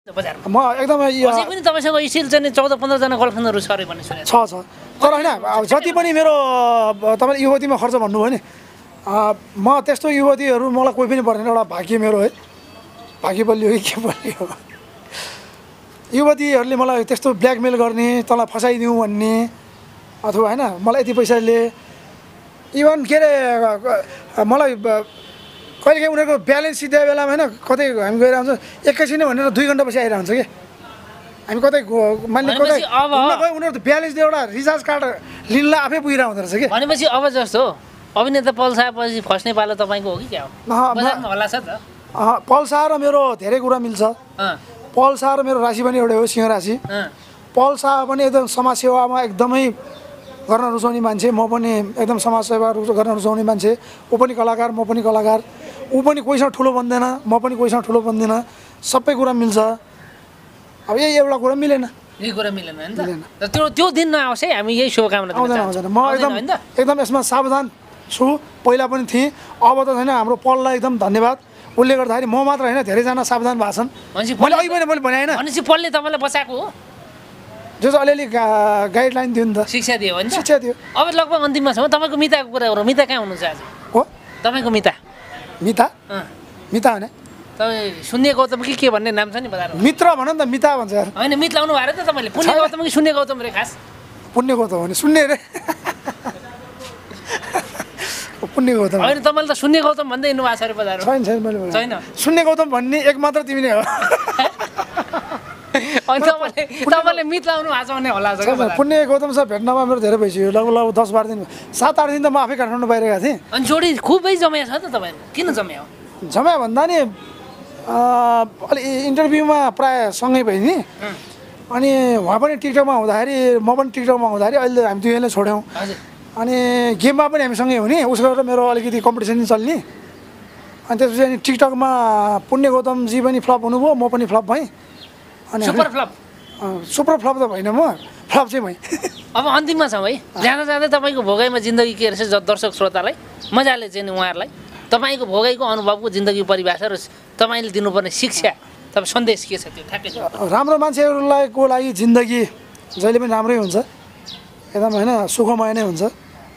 बजारमा म एकदमै अझै पनि तपाईसँग स्टिल चाहिँ 14-15 जना गर्लफ्रेन्डहरु छ रे भन्ने सुनेको छ तर हैन जति पनि मेरो तपाईले युवतीमा खर्च भन्नुभयो नि म त्यस्तो युवतीहरु मलाई कोही पनि पर्दैन एउटा भाग्य मेरो है भाग्य बलियो के बलियो युवतीहरुले मलाई त्यस्तो ब्ल्याकमेल गर्ने तँलाई फसाइदिउँ भन्ने अथवा हैन मलाई यति पैसाले इभन के रे मलाई कहिलेकाहीँ उनीहरूको ब्यालेन्स सिधै बेलामा हैन कतै हामी गएर हुन्छ एकैछिन भनेर 2 घण्टा पछि आइरहन्छ के हामी कतै मान्ने कतै उनीहरू त ब्यालेन्स दिए एउटा रिचार्ज कार्ड लिनलाई आफै पुगिरा हुँदो रहेछ के भनेपछि अब जस्तो अभिनेता पल्सा पछि फस्ने पालो तपाईको हो कि क्या हो बजारमा होला छ त पल्सा र मेरो धेरै कुरा मिल्छ पल्सा र मेरो राशि पनि एउटै हो सिंह राशि पल्सा पनि एकदम समाजसेवामा एकदमै गर्न रुचाउने मान्छे म पनि एकदम समाजसेवा गर्न रुचाउने मान्छे ऊ पनि कलाकार म पनि कलाकार ऊ पनि कोहीसँग ठुलो बन्दैन म पनि कोहीसँग ठुलो बन्दिनँ सबै कुरा मिल्छ अब यही एउटा कुरा मिलेन यही कुरा मिलेन हैन त त्यो दिन नआओस् है हामी यही शुभकामना आउँदैन म एकदम यसमा सावधान छु पहिला पनि थिएँ अब त हैन हाम्रो पललाई एकदम धन्यवाद उसले गर्दाखेरि म मात्र हैन धेरैजना सावधान भएको छन् मैले अघि पनि मैले भने हैन भनेपछि पलले तपाईलाई बचाएको हो जो अलिअलि गाइडलाइन दियो नि त शिक्षा दियो हैन शिक्षा दियो अब लगभग अन्तिममा छ तपाईको मिताको कुरा गरौँ मिता कहाँ हुनुहुन्छ आज हो तपाईको मिता मिता मिता हैन तपाई शून्य गौतम के भन्ने नाम छ नि बजारमा मित्र भन नि त मिता भन्छ यार हैन मित लाउनु भएर त तपाईले पुण्य गौतम कि शून्य गौतम रे खास पुण्य गौतम भने शून्य रे पुण्य गौतम हैन तपाईले त शून्य गौतम भन्दै हिँड्नु भएको छ रे बजारमा छैन मैले छैन शून्य गौतम भन्ने एक मात्र तिमी नै हो अनि तपाईले मित लाउनु भएको छ भने होला छ पुण्य गौतम सर भेट्नमा मेरो धेरै भइसक्यो लगभग 10-12 दिन 7-8 दिन त म आफै काठमाडौँ बाहिर गएको थिएँ अनि जोडी खुबै जम्या छ त तपाईहरु किन जम्या हो जम्या भन्दा नि अलि इन्टरभ्यूमा प्राय सँगै भइ नि अनि उहाँ पनि टिकटकमा हुँदाखेरि म पनि टिकटकमा हुँदाखेरि अहिले हामी दुईजनाले छोड्यौँ अनि गेममा पनि हामी सँगै हुने उसको र मेरो अलिकति कम्पिटिसन चल्ने अनि त्यसपछि अनि टिकटकमा पुण्य गौतमजी पनि फ्लप हुनुभयो म पनि फ्लप भएँ अनि सुपर फ्लप त भएन म फ्लप चाहिँ भएँ अब अन्तिममा छौँ है जाँदा जाँदै तपाईँको भोगाइमा जिन्दगी के रहेछ दर्शक श्रोतालाई मजाले चाहिँ उहाँहरूलाई तपाईँको भोगाइको अनुभवको जिन्दगी परिभाषा र तपाईँले दिनुपर्ने शिक्षा तपाईँ सन्देश के छ त्यो ठ्याक्कै राम्रो मान्छेहरूलाई को लागि जिन्दगी जहिले पनि राम्रै हुन्छ एकदम होइन सुखमय नै हुन्छ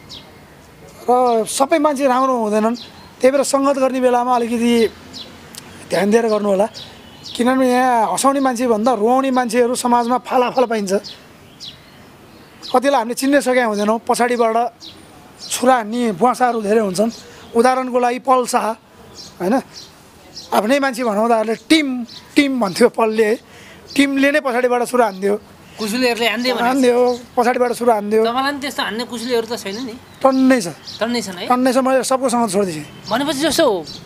र सबै मान्छे राम्रो हुँदैनन् त्यही भएर सङ्गत गर्ने बेलामा अलिकति ध्यान दिएर गर्नु होला किनभने यहाँ हँसाउने मान्छे भन्दा रुवाउने मान्छेहरू समाजमा फालाफाल पाइन्छ कतिलाई हामीले चिन्न सकेका हुँदैनौँ पछाडिबाट छुरा हान्ने बुवासाहरू धेरै हुन्छन् उदाहरणको लागि पल शाह होइन आफ्नै मान्छे भनाउँदाहरूले टिम भन्थ्यो पलले टिमले नै पछाडिबाट छुरा हान्थ्यो कुसुलेहरूले हान्दियो पछाडिबाट छुरा हान्दियो तपाईँलाई त्यस्तो हान्ने कुसुलेहरू त छैन नि टन्नै छ है मैले सबैसँग छोडिदिएँ भनेपछि जस्तो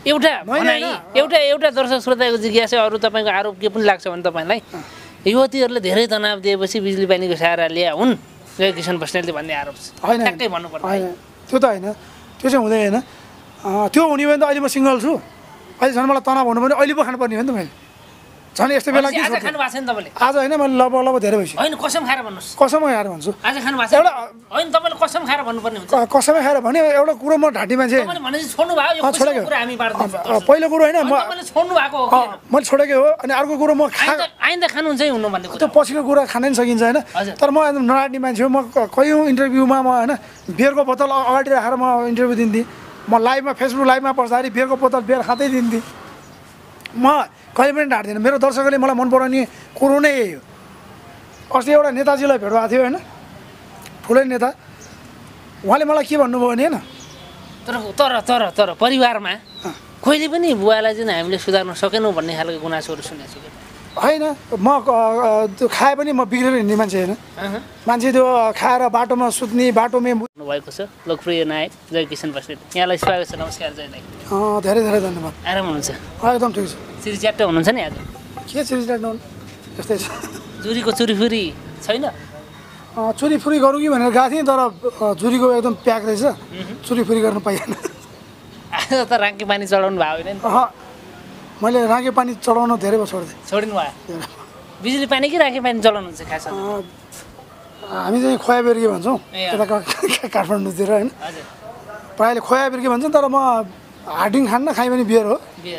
एउटा दर्शक श्रोताको जिज्ञासा अरू तपाईँको आरोप के पनि लाग्छ भने तपाईँलाई युवतीहरूले धेरै तनाव दिएपछि बिजुली पानीको सहारा ल्याए हुन् जयकिशन बस्नेतले भन्ने आरोप छ ट्याक्कै भन्नुपर्छ त्यो त होइन त्यो चाहिँ हुँदै होइन त्यो हुने भने त अहिले म सिङ्गल छु अहिले झन् मलाई तनाव हुनु भने अहिले पो खानुपर्ने हो नि त मैले झन् यस्तो बेला के आज खानु भएको छैन तपाईँले आज होइन मैले लगभग धेरै भइसक्यो होइन कसम खाएर भन्नुहोस् कसम खाएर भन्छु आज खानु भएको छैन होइन तपाईँले कसम खाएर भन्नुपर्ने हुन्छ कसमै खाएर भने एउटा कुरो म ढाँटी मान्छे छोड्नु भयो यो कुरा हामी बार्दैछौँ पहिलो कुरो होइन तपाईँले छोड्नु भएको हो मैले छोडेकै हो अनि अर्को कुरो म आइन्दा खानुहुन्छ है हुनु भन्ने त्यो पछिको कुरा खानै सकिन्छ होइन तर म एकदम नराट्ने मान्छे हो म कयौँ इन्टरभ्यूमा म होइन बियरको बोतल अगाडि राखेर म इन्टरभ्यू दिन्थेँ म लाइभमा फेसबुक लाइभमा पस्दाखेरि बियरको बोतल बियर खाँदै दिन्थेँ म कहिले पनि ढाँट्दिनँ मेरो दर्शकले मलाई मन पराउने कुरो नै यही हो अस्ति एउटा नेताजीलाई भेट भएको थियो होइन ठुलै नेता उहाँले मलाई के भन्नुभयो भने होइन तर परिवारमा कहिले पनि बुवालाई चाहिँ हामीले सुधार्न सकेनौँ भन्ने खालको गुनासोहरू सुनेको छु होइन म त्यो खाए पनि म बिग्रेर हिँड्ने मान्छे होइन मान्छे त्यो खाएर बाटोमा सुत्ने बाटोमै भएको छ लोकप्रिय नायक जयकिशन बस्नेत यहाँलाई स्वागत छ नमस्कार जय नायक धेरै धेरै धन्यवाद आराम हुनुहुन्छ एकदम ठिक छ चिरीच्याट्ट हुनुहुन्छ नि आज के चिरीच्याट्ट यस्तै छ जुरीको चुरीफुरी छैन चुरीफुरी गरौँ कि भनेर गएको थिएँ तर जुरीको एकदम प्याक रहेछ चुरीफुरी गर्न पाइएन आज त राङ्के पानी चढाउनु भएको होइन मैले राङ्के पानी चढाउन धेरै भयो छोडिदिनु भयो बिजुली पानी कि राङ्के पानी चलाउनुहुन्छ खास हामी चाहिँ खोया बिर्की भन्छौँ यता काठमाडौँतिर होइन प्रायःले खोया बिर्की भन्छन् तर म हार्डिङ खान्न खाएँ पनि बियर हो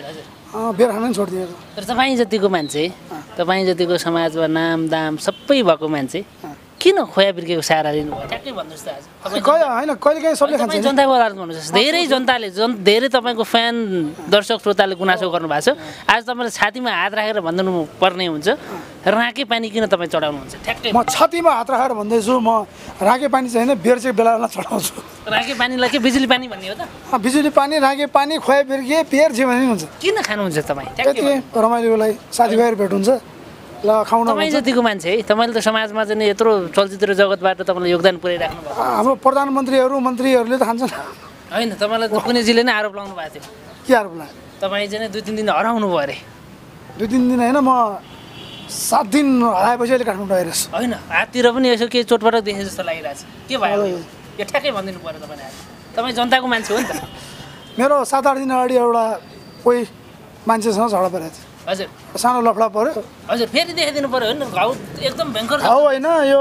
बेर खान नि छोडिदिएको तर तपाईँ जतिको मान्छे तपाईँ जतिको समाजमा नाम दाम सबै भएको मान्छे किन खोया बिर्केको सहारा लिनुभयो ठ्याक्कै भन्नुहोस् त आज होइन कहिले काहीँ सबले खान्छ जनताको आधारमा भन्नुहोस् धेरै जनताले धेरै तपाईँको फ्यान दर्शक श्रोताले गुनासो गर्नुभएको छ आज तपाईँले छातीमा हात राखेर भनिदिनु पर्ने हुन्छ राँके पानी किन तपाईँ चढाउनुहुन्छ ठ्याक्कै म छातीमा हात राखेर भन्दैछु म राँके पानी चाहिँ होइन बेर चाहिँ बेला बेला चढाउँछु राँके पानीलाई के बिजुली पानी भन्ने हो त बिजुली पानी राँके पानी खोया बिर्के बेर जे भने हुन्छ किन खानुहुन्छ तपाईँ ठ्याक्कै यति रमाइलोको लागि साथीभाइहरू भेट हुन्छ ल खाउन तपाईँ जतिको मान्छे है तपाईँले त समाजमा चाहिँ यत्रो चलचित्र जगतबाट तपाईँले योगदान पुर्याइराख्नु भएको हाम्रो प्रधानमन्त्रीहरू मन्त्रीहरूले त खान्छन् होइन तपाईँलाई त पुण्यजीले नै आरोप लगाउनु भएको थियो के आरोप लाग्यो तपाईँ चाहिँ 2-3 दिन हराउनु भयो अरे 2-3 दिन होइन म 7 दिन हराएपछि अहिले काठमाडौँ आइरहेको छु होइन हाततिर पनि यसो केही चोटपटक देखे जस्तो लागिरहेछ के भयो यो ठ्याक्कै भनिदिनु पऱ्यो तपाईँले आज तपाईँ जनताको मान्छे हो नि त मेरो 7-8 दिन अगाडि एउटा कोही मान्छेसँग झगडा परेको थियो हजुर सानो लफडा पऱ्यो हजुर फेरि देखाइदिनु पऱ्यो होइन घाउ एकदम भयङ्कर घाउ होइन यो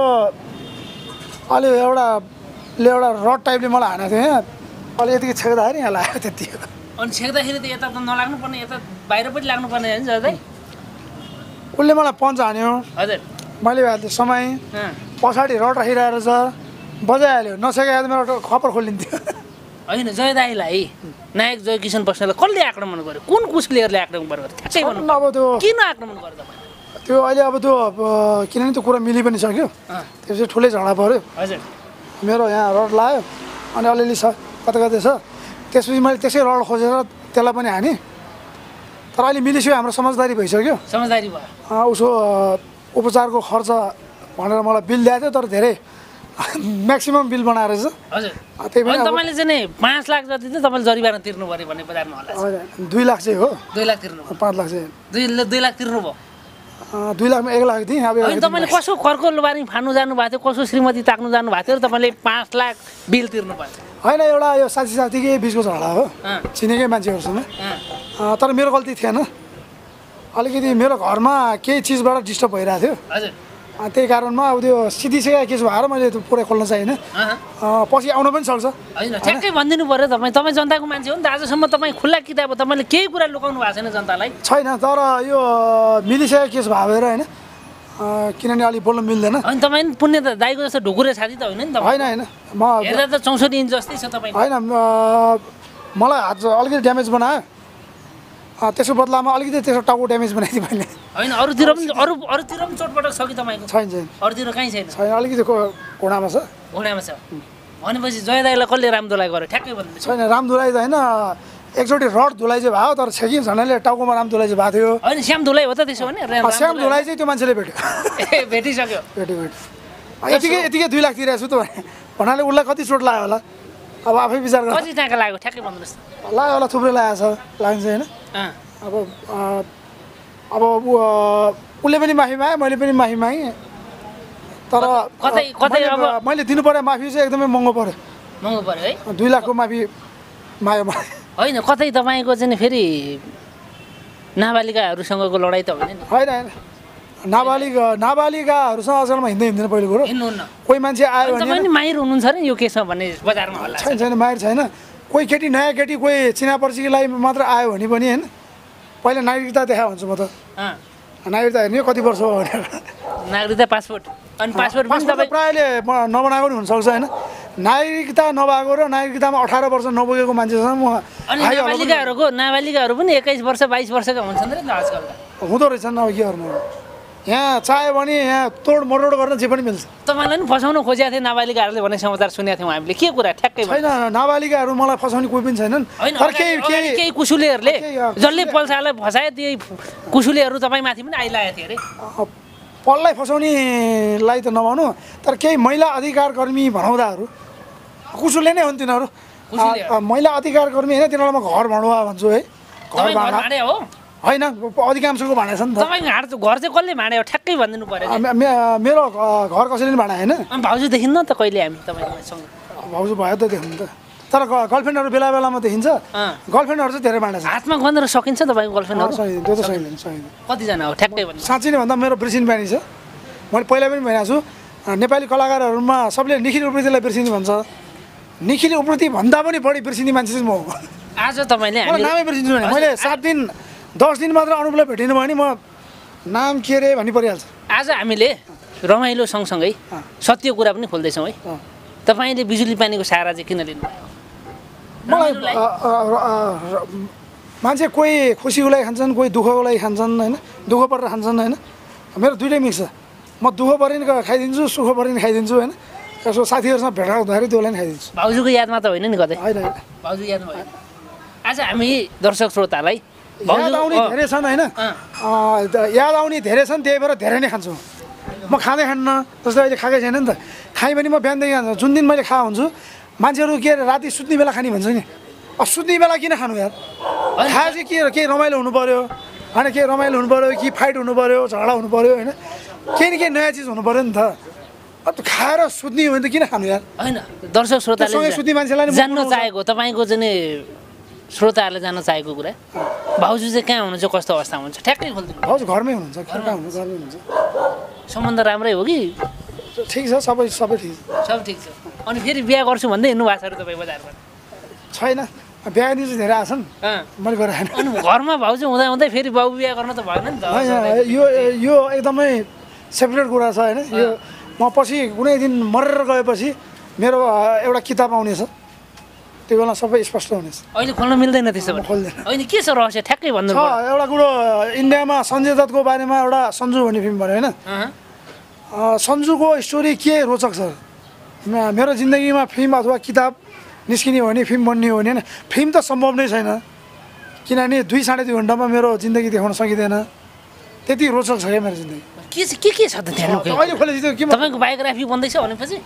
अलि एउटाले एउटा रड टाइपले मलाई हानेको थियो यहाँ अलि यतिकै छेक्दाखेरि यहाँ लाग्यो त्यति अनि छेक्दाखेरि त यता त नलाग्नु पर्ने यता बाहिर पनि लाग्नु पर्ने होइन जस्तै उसले मलाई पन्च हान्यो हजुर मैले हाल्थेँ समाएँ पछाडि रड राखिरहेको छ बजाइहाल्यो नसकेको मेरो खपर खोलिन्थ्यो होइन जय दाईलाई नायक जय किसन बस्नेतलाई कसले आक्रमण गर्यो कुन कुसलेहरूले आक्रमण गर्यो ठ्याक्कै भन्नु अब त्यो किन आक्रमण गर्यो तपाईँ त्यो अहिले अब त्यो किनभने त्यो कुरा मिलि पनि सक्यो त्यसपछि ठुलै झगडा पऱ्यो हजुर मेरो यहाँ रड लाग्यो अनि अलिअलि छ कता कतै छ त्यसपछि मैले त्यसै रड खोजेर त्यसलाई पनि हानेँ तर अहिले मिलिसक्यो हाम्रो समझदारी भइसक्यो समझदारी भयो उसको उपचारको खर्च भनेर मलाई बिल ल्याएको थियो तर धेरै म्याक्सिमम बिल बनाएर चाहिँ हजुर त्यही पनि तपाईँले चाहिँ नि 5 लाख जति चाहिँ तपाईँले जरिवाना तिर्नु पऱ्यो भन्ने बजारमा होला 2 लाख चाहिँ हो 2 लाख तिर्नु 5 लाख चाहिँ 2 लाख तिर्नु भयो 2 लाखमा 1 लाख दिएँ अब अनि तपाईँले कसो खर्को बारी फान्नु जानु भएको थियो कसो श्रीमती ताक्नु जानु भएको थियो र तपाईँले 5 लाख बिल तिर्नु पर्छ होइन एउटा यो साथीकै बिचको झगडा हो चिनेकै मान्छेहरूसँग तर मेरो गल्ती थिएन अलिकति मेरो घरमा केही चिजबाट डिस्टर्ब भइरहेको थियो हजुर त्यही कारणमा अब त्यो सिधिसकेको केस भएर मैले त्यो पुरै खोल्न चाहिनँ पछि आउन पनि सक्छ होइन ठ्याक्कै भनिदिनु पऱ्यो तपाईँ जनताको मान्छे हो नि त आजसम्म तपाईँ खुल्ला किताब हो तपाईँले केही कुरा लुकाउनु भएको छैन जनतालाई छैन तर यो मिलिसकेको केस भएर होइन किनभने अलिक बोल्न मिल्दैन अनि तपाईँ पनि पुण्य त दाइको जस्तो ढुकुरे छाती त होइन नि त होइन होइन म हेर्दा त 64 इन्च जस्तै छ तपाईँ होइन मलाई हात अलिकति ड्यामेज बनायो त्यसको बदलामा अलिकति त्यसको टाउको ड्यामेज बनाइदिएँ मैले होइन अरूतिर पनि चोटपटक छ कि तपाईँको छैन छैन अरूतिर कहीँ छैन छैन अलिकति घुँडामा छ घुँडामा छ भनेपछि जय दाइलाई कसले राम धुलाई गर्यो ठ्याक्कै भन्नु छैन राम धुलाई त होइन एकचोटि रड धुलाई चाहिँ भयो तर छेकी झन्डाले टाउकोमा राम धुलाई चाहिँ भएको थियो होइन श्याम धुलाई हो त त्यसो भने श्याम धुलाई चाहिँ त्यो मान्छेले भेट्यो ए भेटिसक्यो भेट्यो यतिकै 2 लाख तिरेको छु त भन्नाले उसलाई कति चोट लाग्यो होला अब आफै विचार गर कति टाका लाग्यो ठ्याक्कै भन्नुहोस् लाग्यो होला थुप्रै लागेको छ लाग्छ होइन अब उसले पनि माफी माग्यो मैले पनि माफी मागेँ तर कतै अब मैले दिनु पर्ने माफी चाहिँ एकदमै महँगो पर्यो है 2 लाखको माफी माग्यो होइन कतै तपाईँको चाहिँ फेरि नाबालिकाहरूसँगको लडाइँ त होइन नि होइन नाबालिकाहरूसँग अचेल म हिँड्दैन पहिलो कुरो हिँड्नुहुन्न कोही मान्छे आयो भने तपाईँ पनि माहिर हुनुहुन्छ नि यो केसमा भन्ने बजारमा होला छैन छैन माहिर छैन कोही केटी नयाँ केटी कोही चिनापर्चीलाई मात्र आयो भने पनि होइन पहिला नागरिकता देखा भन्छु म त नागरिकता हेर्ने कति वर्ष हो भनेर नागरिकता पासपोर्ट अनि पासपोर्ट पनि तपाईँ प्रायःले नबनाएको पनि हुनसक्छ होइन नागरिकता नभएको र नागरिकतामा 18 वर्ष नपुगेको मान्छेसँग म अनि नाबालिकाहरू पनि 21 वर्ष 22 वर्षका हुन्छन् नि आजकल हुँदो रहेछन् अब के गर्नु यहाँ चाह्यो भने यहाँ तोड मरोड गर्न जे पनि मिल्छ तपाईँलाई पनि फसाउन खोजेको थियो नाबालिकाहरूले भन्ने समाचार सुनेको थियौँ हामीले के कुरा ठ्याक्कै छैन नाबालिकाहरू मलाई फसाउने कोही पनि छैनन् तर केही कुसुलेहरूले जसले पल्सालाई फसायो त्यही कुसुलेहरू तपाईँमाथि पनि आइलागेको थियो अरे पल्लाई फसाउनेलाई त नभनौँ तर केही महिला अधिकार कर्मी भनाउँदाहरू कुसुले नै हुन् तिनीहरू महिला अधिकार कर्मी होइन तिनीहरूलाई म घर भणुवा भन्छु है घर भाँडा हो होइन अधिकांशको भाँडा छ नि त तपाईँको घर चाहिँ कसले भाँड्यो ठ्याक्कै भनिदिनु पर्यो मेरो घर कसैले पनि भाँडा होइन भाउजू देखिन्न त कहिले हामी तपाईँसँग भाउजू भयो त देखिनु त तर गर्लफ्रेन्डहरू बेला बेलामा देखिन्छ गर्लफ्रेन्डहरू चाहिँ धेरै भाँडा छ हातमा गनेर सकिन्छ तपाईँको गर्लफ्रेन्डहरू त्यो त सकिँदैन कतिजना हो ठ्याक्कै भन्नु साँच्चै नै भन्दा मेरो बिर्सिने बानी छ मैले पहिला पनि भनेको छु नेपाली कलाकारहरूमा सबले निखिल उप्रेतीलाई बिर्सिने भन्छ निखिल उप्रेती भन्दा पनि बढी बिर्सिने मान्छे चाहिँ म हो आज तपाईँले नामै बिर्सिन्छु भने मैले 7 दिन 10 दिन मात्र अनुपलाई भेटिनु भयो भने म नाम के अरे भन्नु परिहाल्छ। आज हामीले रमाइलो सँगसँगै सत्य कुरा पनि खोल्दैछौँ है। तपाईँले बिजुली पानीको सहारा चाहिँ किन लिनुभयो? मलाई मान्छे कोही खुसीको लागि खान्छन्, कोही दुःखको लागि खान्छन् होइन, दुःख परेर खान्छन् होइन। मेरो दुइटै मिक्स छ। म दुःख परे नि खाइदिन्छु, सुख परे नि खाइदिन्छु होइन। यसो साथीहरूसँग भेट हुँदाखेरि त्यसलाई नि खाइदिन्छु। भाउजूको यादमा त होइन नि कतै? होइन होइन, भाउजू यादमा होइन। आज हामी दर्शक श्रोतालाई याद आउने धेरै छन् होइन, याद आउने धेरै छन्, त्यही भएर धेरै नै खान्छु। म खाँदै खान्न, जस्तै अहिले खाएकै छैन नि त। खाएँ भने म बिहानदेखि खान्छु, जुन दिन मैले खा हुन्छु मान्छेहरू के अरे राति सुत्ने बेला खाने भन्छ नि, सुत्ने बेला किन खानु यार? खाए चाहिँ केही रमाइलो हुनु पऱ्यो होइन, केही रमाइलो हुनु पऱ्यो कि फाइट हुनु पऱ्यो, झगडा हुनु पऱ्यो होइन, केही न केही नयाँ चिज हुनु पऱ्यो नि त। अब खाएर सुत्ने हो भने त किन खानु यार? होइन, दर्शक श्रोताले सुत्ने मान्छेलाई जान्न चाहेको तपाईँको चाहिँ श्रोताहरूले जान्न चाहेको कुरा, भाउजू चाहिँ कहाँ हुनुहुन्छ, कस्तो अवस्था हुन्छ ठ्याक्कै खोलिदिनु। भाउजू घरमै हुनुहुन्छ, घरमै हुनुहुन्छ। सम्बन्ध राम्रै हो कि? ठिक छ, सबै ठिक छ। सब ठिक छ। अनि फेरि बिहा गर्छु भन्दै हिँड्नु भएको छ अरे तपाईँ बजारमा? छैन, बिहा दिनु चाहिँ धेरै आछन्, मैले गरेर खाएन। अनि घरमा भाउजू हुँदा हुँदै फेरि बाउ बिहा गर्न त भएन नि त? यो एकदमै सेपरेट कुरा छ होइन। यो म पछि कुनै दिन मरेर गएपछि मेरो एउटा किताब आउनेछ, त्यो बेला सबै स्पष्ट हुनेछ। अहिले खोल्न मिल्दैन त्यसो भने? खोल्दैन। होइन, के छ रहस्य ठ्याक्कै भन्नु? एउटा कुरो, इन्डियामा सञ्जय दत्तको बारेमा एउटा सन्जु भन्ने फिल्म भन्यो होइन। सन्जुको स्टोरी के रोचक छ, मेरो जिन्दगीमा फिल्म अथवा किताब निस्किने हो भने, फिल्म बन्ने हो भने होइन, फिल्म त सम्भव नै छैन किनभने 2-2.5 घन्टामा मेरो जिन्दगी देखाउन सकिँदैन। त्यति रोचक छ क्या मेरो जिन्दगी। के छ त त्यहाँ? अहिले खोलेपछि के तपाईँको बायोग्राफी बन्दैछ भनेपछि?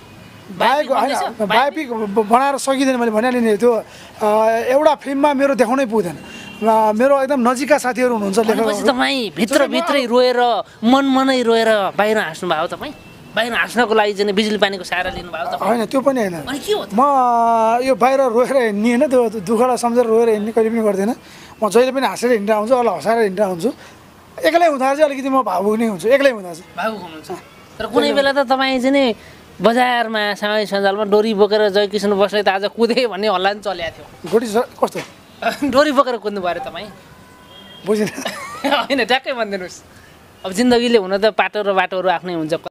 बायोपिक बनाएर सकिँदैन, मैले भनिहालेँ नि। त्यो एउटा फिल्ममा मेरो देखाउनै पुग्दैन। मेरो एकदम नजिकका साथीहरू हुनुहुन्छ लेखकहरू। तपाईँ भित्रै रोएर मनै रोएर बाहिर हाँस्नु भयो तपाईँ? बाहिर हाँस्नको लागि चाहिँ बिजुली पानीको सहारा लिनुभयो तपाईँ? होइन, त्यो पनि होइन। अनि के हो त? म यो बाहिर रोएर हिँड्ने होइन, त्यो दुःखलाई सम्झेर रोएर हिँड्ने कहिले पनि गर्दैन। म जहिले पनि हाँसेर हिँडेर आउँछु, अरूलाई हँसाएर हिँडेर आउँछु। एक्लै हुँदा चाहिँ अलिकति म भावुक नै हुन्छु, एक्लै हुँदा चाहिँ भावुक हुनुहुन्छ। तर कुनै बेला त तपाईँ चाहिँ नि बजारमा सामाजिक सञ्जालमा डोरी बोकेर जयकिसन बस्ने त आज कुदे भन्ने हल्ला पनि चलेको थियो। गोटी कस्तो डोरी बोकेर कुद्नु भयो अरे तपाईँ? बुझिन। होइन, ट्याक्कै भनिदिनुहोस्। अब जिन्दगीले हुन त पाटो र बाटोहरू आफ्नै हुन्छ।